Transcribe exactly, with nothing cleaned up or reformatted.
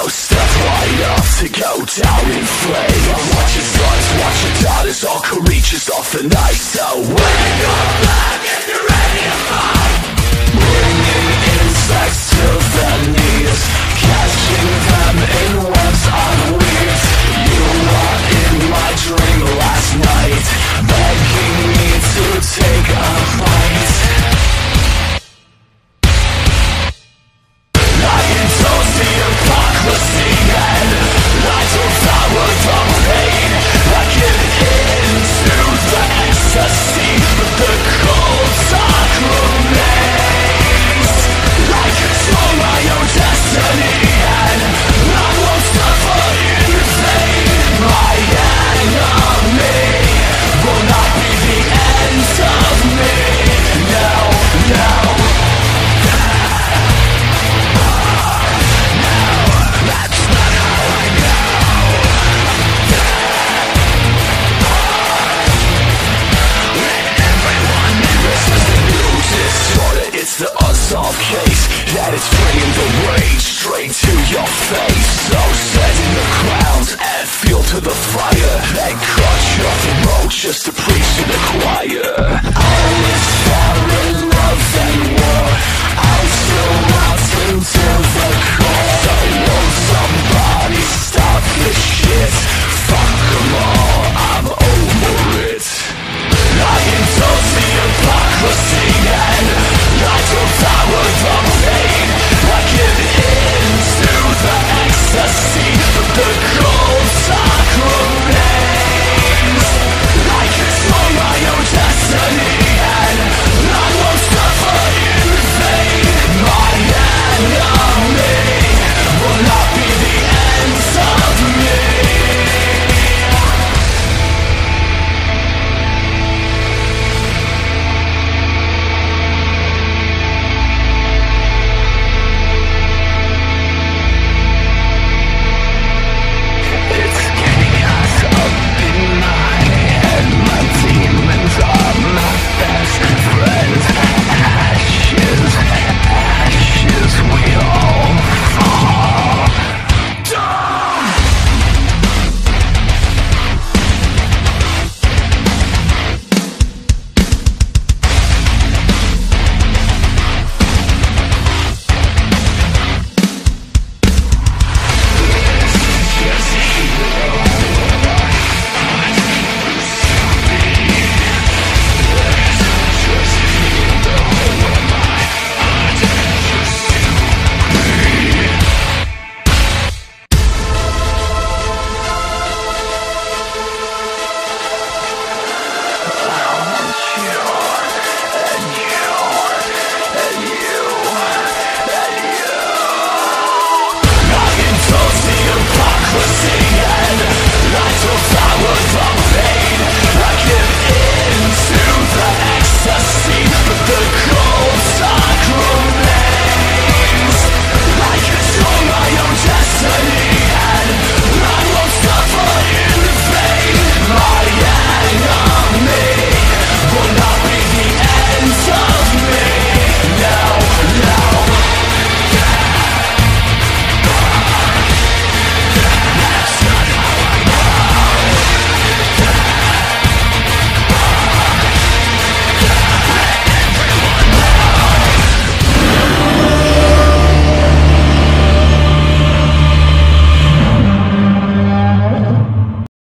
step right up to go down in flames. Watch your sons, watch your daughters, all creatures of the night. So wake up back if you're ready to fight. Bringing insects to their knees, catching them in webs on weeds. You were in my dream last night, begging me to take a bite. I indulge the hypocrisy and I devour the pain. I give in to the ecstasy, but the cold dark remains. I control my own destiny and I won't suffer in vain. My enemy will not be the end of me. No, no. It's the unsolved case, and it's bringing the rage straight to your face. So stand in the ground and feel to the fire, and cut your throat just to prove